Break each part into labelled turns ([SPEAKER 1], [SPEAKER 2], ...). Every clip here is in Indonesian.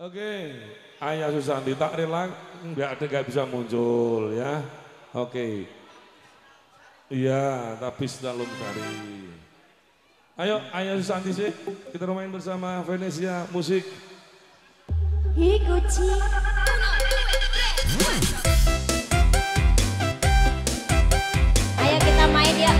[SPEAKER 1] Oke, Ayah Susanti tak rela nggak bisa muncul ya. Oke, iya tapi sudah cari. Ayo Ayah Susanti sih, kita main bersama Venesia Musik.
[SPEAKER 2] Ikuti. Ayo kita main ya.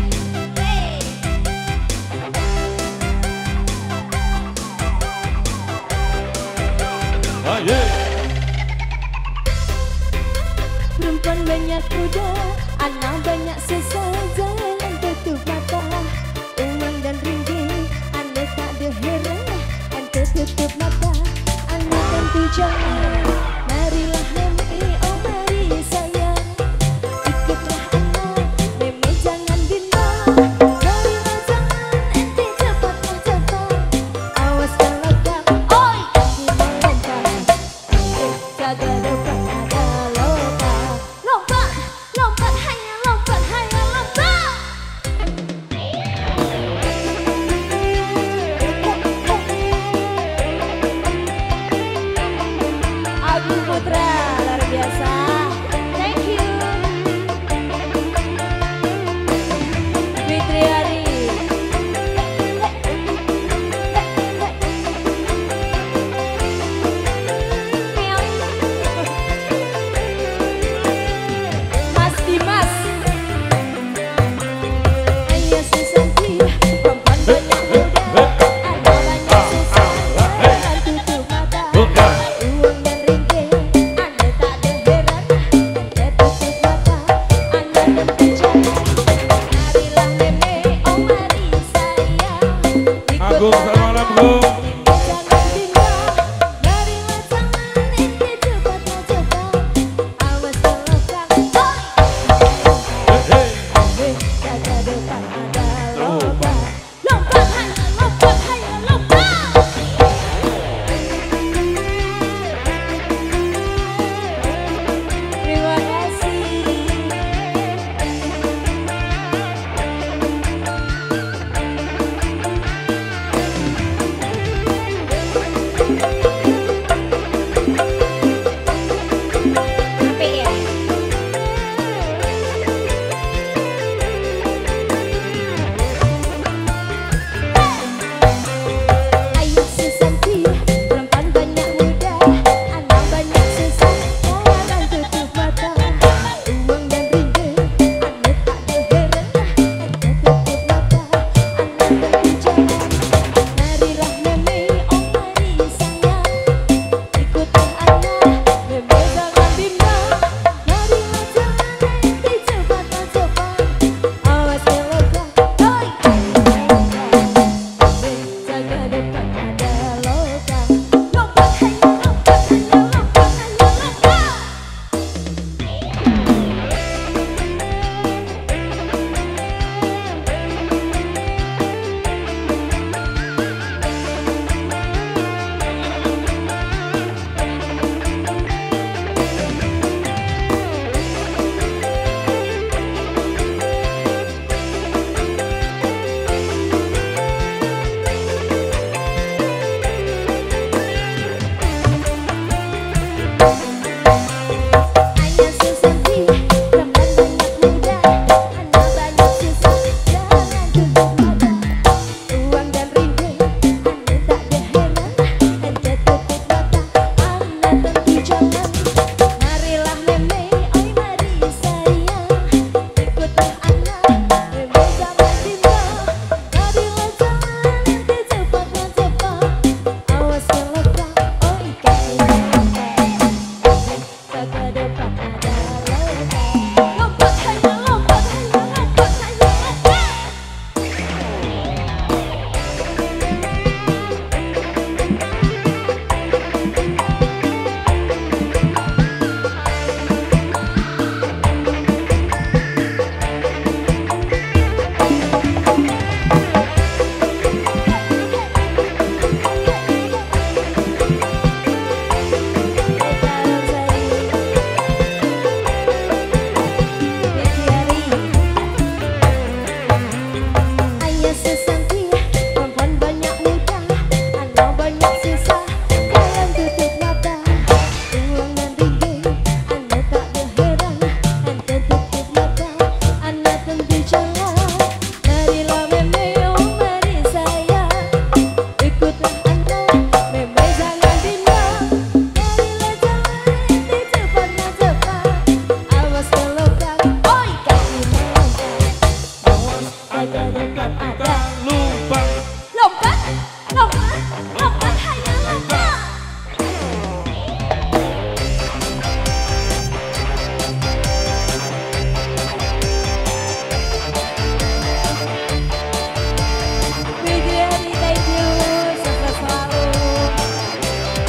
[SPEAKER 2] Perempuan banyak kuda, anak banyak sesajen, tutup mata, uang dan ringgit, anda tak ada heran, anda tutup mata, anda tentu jangan, marilah nanti, oh mari sayang, ikutlah anak, memang jangan bimbang, marilah jangan, ente cepatlah cepat, awas kalau tak, oi, aku mau lompat, jaga depan.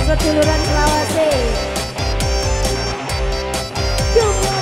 [SPEAKER 2] Petuluran Sulawesi. Jumlah